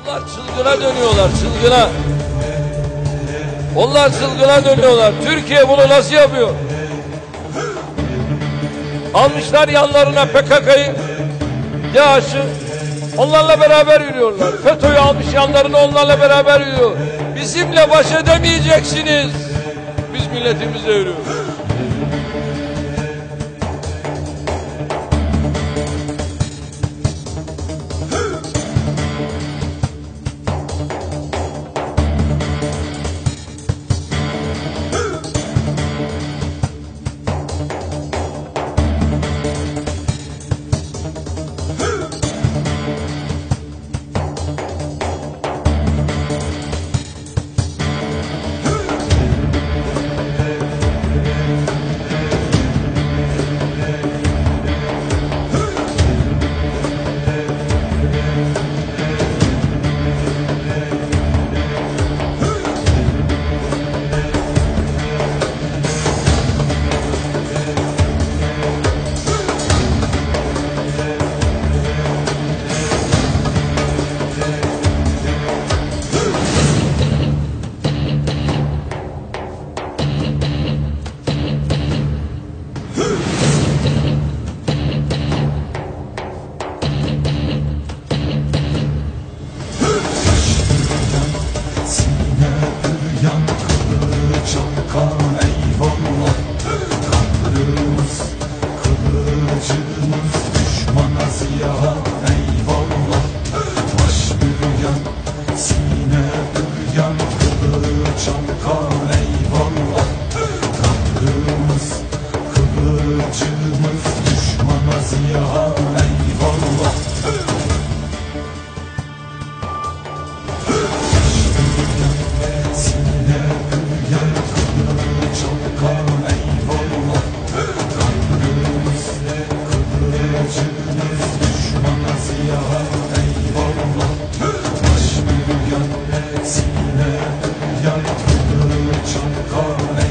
Onlar çılgına dönüyorlar, çılgına. Onlar çılgına dönüyorlar. Türkiye bunu nasıl yapıyor? Almışlar yanlarına PKK'yı, DAEŞ'ı. Onlarla beraber yürüyorlar. FETÖ'yü almış yanlarına, onlarla beraber yürüyor. Bizimle baş edemeyeceksiniz. Biz milletimize yürüyoruz. Sine yan kılıç çankar